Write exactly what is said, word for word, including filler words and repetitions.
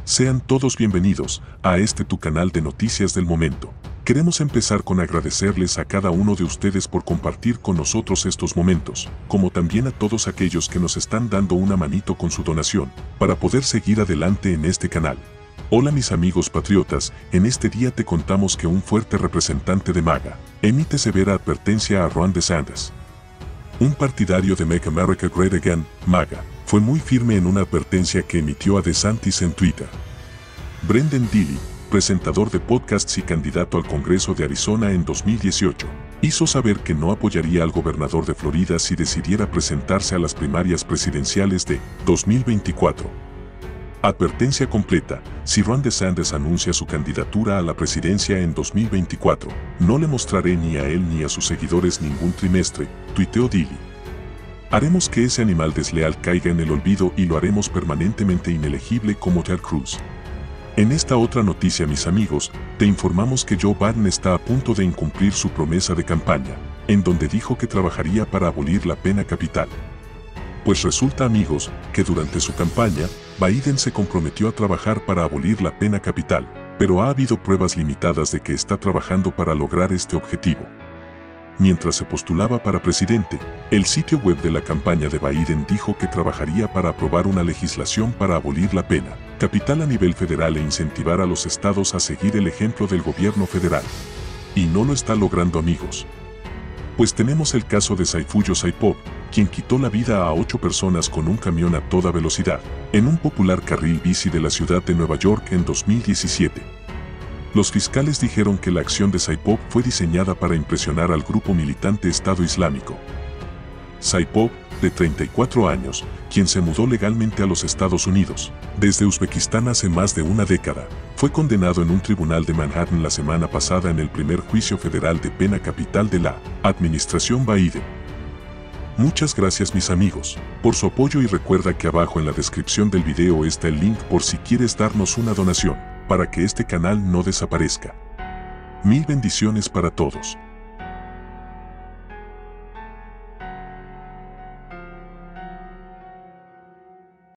Sean todos bienvenidos a este tu canal de noticias del momento. Queremos empezar con agradecerles a cada uno de ustedes por compartir con nosotros estos momentos, como también a todos aquellos que nos están dando una manito con su donación, para poder seguir adelante en este canal. Hola mis amigos patriotas, en este día te contamos que un fuerte representante de MAGA emite severa advertencia a Ron DeSantis. Un partidario de Make America Great Again, MAGA, fue muy firme en una advertencia que emitió a DeSantis en Twitter. Brendan Daly, presentador de podcasts y candidato al Congreso de Arizona en dos mil dieciocho, hizo saber que no apoyaría al gobernador de Florida si decidiera presentarse a las primarias presidenciales de dos mil veinticuatro. Advertencia completa: si Ron DeSantis anuncia su candidatura a la presidencia en dos mil veinticuatro, no le mostraré ni a él ni a sus seguidores ningún trimestre, tuiteó Daly. Haremos que ese animal desleal caiga en el olvido y lo haremos permanentemente inelegible como Ted Cruz. En esta otra noticia, mis amigos, te informamos que Joe Biden está a punto de incumplir su promesa de campaña, en donde dijo que trabajaría para abolir la pena capital. Pues resulta, amigos, que durante su campaña, Biden se comprometió a trabajar para abolir la pena capital, pero ha habido pruebas limitadas de que está trabajando para lograr este objetivo. Mientras se postulaba para presidente, el sitio web de la campaña de Biden dijo que trabajaría para aprobar una legislación para abolir la pena capital a nivel federal e incentivar a los estados a seguir el ejemplo del gobierno federal. Y no lo está logrando, amigos. Pues tenemos el caso de Sayfullo Saipov, quien quitó la vida a ocho personas con un camión a toda velocidad, en un popular carril bici de la ciudad de Nueva York en dos mil diecisiete. Los fiscales dijeron que la acción de Saipov fue diseñada para impresionar al grupo militante Estado Islámico. Saipov, de treinta y cuatro años, quien se mudó legalmente a los Estados Unidos, desde Uzbekistán hace más de una década, fue condenado en un tribunal de Manhattan la semana pasada en el primer juicio federal de pena capital de la administración Biden. Muchas gracias, mis amigos, por su apoyo, y recuerda que abajo en la descripción del video está el link por si quieres darnos una donación, para que este canal no desaparezca. Mil bendiciones para todos.